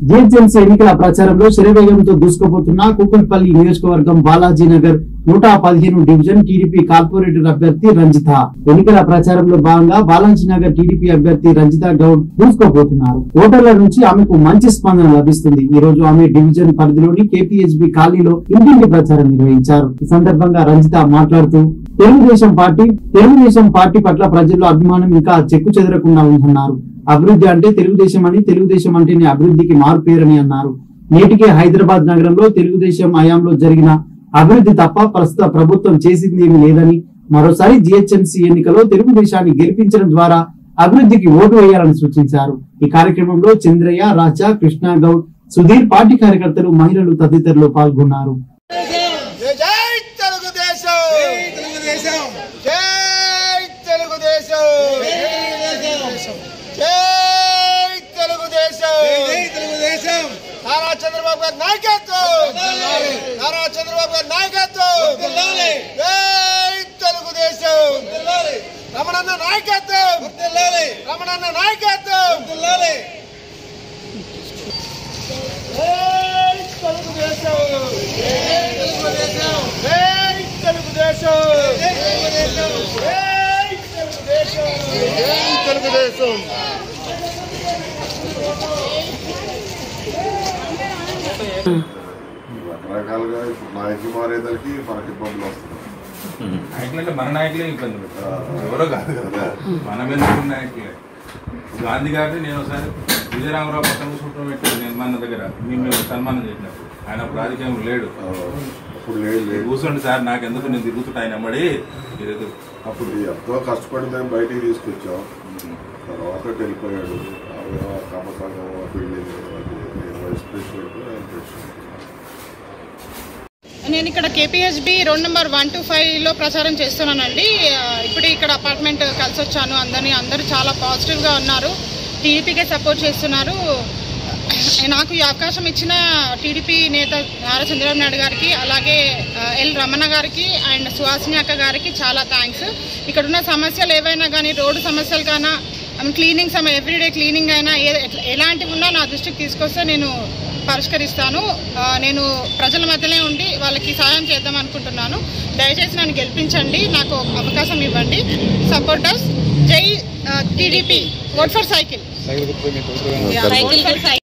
GHMC ఎన్నికల ప్రచారంలో శరవేగంతో దూసుకుపోతున్న కూకట్పల్లి నియోజకవర్గం బాలాజీనగర్ 115 డివిజన్ టీడీపీ కార్పొరేటర్ అభ్యర్థి రంజిత ఎన్నికల ప్రచారంలో భాగంగా బాలాజీనగర్ టీడీపీ అభ్యర్థి రంజిత గౌడ్ దూసుకుపోతున్నారు. ఓటర్ల నుంచి ఆమెకు మంచి స్పందన లభిస్తుంది. ఈ రోజు ఆమె డివిజన్ పరిధిలోని కేపీహెచ్బీ కాలనీలో ఇంటింటి ప్రచారం నిర్వహించారు. ఈ సందర్భంగా రంజిత మాట్లాడుతూ తెలుగుదేశం పార్టీ పట్ల ప్రజల్లో అభిమానం ఇంకా చెక్కు చెదరకుండా ఉందన్నారు. అభివృద్ధి అంటే తెలుగుదేశం అని, తెలుగుదేశం అంటేనే అభివృద్ధికి మారుపేరని అన్నారు. నేటికే హైదరాబాద్ నగరంలో తెలుగుదేశం హయాంలో జరిగిన అభివృద్ధి తప్ప ప్రస్తుత ప్రభుత్వం చేసింది ఏమీ లేదని, మరోసారి జీహెచ్ఎంసీ ఎన్నికలో తెలుగుదేశాన్ని గెలిపించడం ద్వారా అభివృద్ధికి ఓటు వేయాలని సూచించారు. ఈ కార్యక్రమంలో చంద్రయ్య, రాజా, కృష్ణ గౌడ్, సుధీర్, పార్టీ కార్యకర్తలు, మహిళలు తదితరులు పాల్గొన్నారు. నారా చంద్రబాబు గారి నాయకత్వం, నారా చంద్రబాబు గారి నాయకత్వం, జై తెలుగుదేశం, రమణన్న నాయకత్వం, రమణన్న నాయకత్వం, జై తెలుగుదేశం, జై తెలుగుదేశం, జై తెలుగుదేశం, జై తెలుగుదేశం. రకరకాలుగా నాయకులు మారేదానికి మనకి ఇబ్బందులు వస్తున్నాయి. నాయకులు అంటే మన నాయకులే ఇబ్బంది పెట్టారు, ఎవరో కాదు కదా, మన మీద నాయకులే. గాంధీ గారిని నేను ఒకసారి విజయరామరావు పక్కన కూర్చుంటాం పెట్టి నేను మన దగ్గర మేము సన్మానం చేసినప్పుడు ఆయన అప్పుడు రాజకీయం లేడు. అప్పుడు లేదు కూర్చోండి సార్, నాకెందుకు నేను తిరుగుతుంటా ఆయన అమ్మడి. అప్పుడు ఎంతో కష్టపడి మేము బయటికి తీసుకొచ్చాం. తర్వాత వెళ్ళిపోయాడు. కమసంగం బిల్డింగ్ వైస్ ప్రెసిడెంట్. నేను ఇక్కడ కేపీహెచ్బీ రోడ్ నెంబర్ 125లో ప్రచారం చేస్తున్నానండి. ఇప్పుడు ఇక్కడ అపార్ట్మెంట్ కలిసి వచ్చాను. అందరూ చాలా పాజిటివ్గా ఉన్నారు, టీడీపీకే సపోర్ట్ చేస్తున్నారు. నాకు ఈ అవకాశం ఇచ్చిన టీడీపీ నేత నారా చంద్రబాబు నాయుడు గారికి, అలాగే ఎల్ రమణ గారికి అండ్ సుహాసిని అక్క గారికి చాలా థ్యాంక్స్. ఇక్కడ ఉన్న సమస్యలు ఏవైనా కానీ, రోడ్డు సమస్యలు కానీ, క్లీనింగ్ ఎవ్రీడే క్లీనింగ్ అయినా ఎలాంటివి ఉన్నా నా దృష్టికి తీసుకొస్తే నేను పరిష్కరిస్తాను. నేను ప్రజల మధ్యలో ఉండి వాళ్ళకి సహాయం చేద్దాం అనుకుంటున్నాను. దయచేసి నన్ను గెలిపించండి, నాకు అవకాశం ఇవ్వండి. సపోర్టర్స్, జై టీడీపీ, ఓట్ ఫర్ సైకిల్.